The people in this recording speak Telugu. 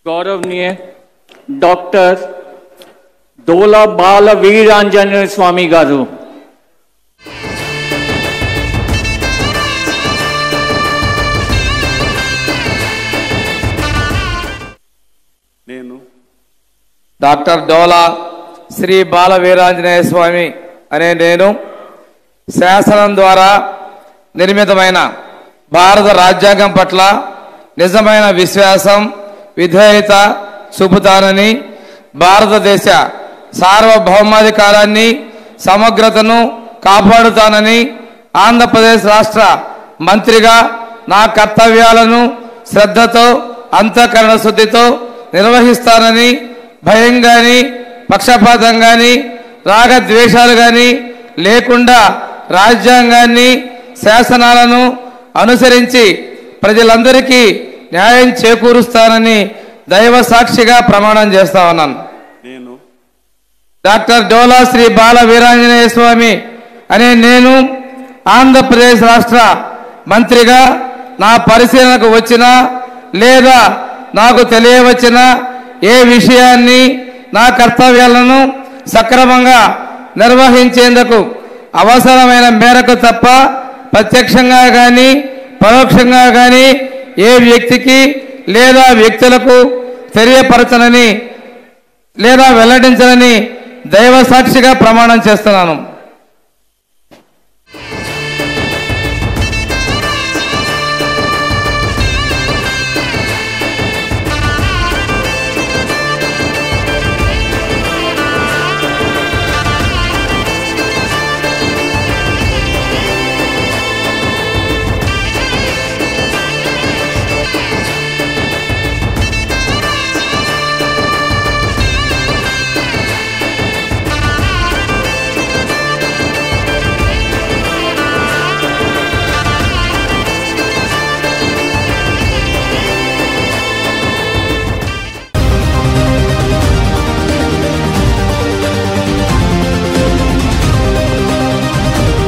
गौरवनीय डॉक्टर डोला बाल वीरांजनेय स्वामी गारू డాక్టర్ డోలా శ్రీ బాల వీరాంజనేయ స్వామి అనే నేను శాసనం ద్వారా నిర్మితమైన భారత రాజ్యాంగం పట్ల నిజమైన విశ్వాసం విధేయత చూపుతానని భారతదేశ సార్వభౌమాధికారాన్ని సమగ్రతను కాపాడుతానని ఆంధ్రప్రదేశ్ రాష్ట్ర మంత్రిగా నా కర్తవ్యాలను శ్రద్ధతో అంతఃకరణ శుద్ధితో నిర్వహిస్తానని భయం గాని పక్షపాతం గాని రాగద్వేషాలు గాని లేకుండా రాజ్యాంగాన్ని శాసనాలను అనుసరించి ప్రజలందరికీ న్యాయం చేకూరుస్తానని దైవ సాక్షిగా ప్రమాణం చేస్తా ఉన్నాను. డాక్టర్ డోలా శ్రీ బాల వీరాంజనేయ స్వామి అనే నేను ఆంధ్రప్రదేశ్ రాష్ట్ర మంత్రిగా నా పరిశీలనకు వచ్చినా లేదా నాకు తెలియవచ్చిన ఏ విషయాన్ని నా కర్తవ్యాలను సక్రమంగా నిర్వహించేందుకు అవసరమైన మేరకు తప్ప ప్రత్యక్షంగా కానీ పరోక్షంగా కానీ ఏ వ్యక్తికి లేదా వ్యక్తులకు తెలియపరచనని లేదా వెల్లడించనని దైవ సాక్షిగా ప్రమాణం చేస్తున్నాను.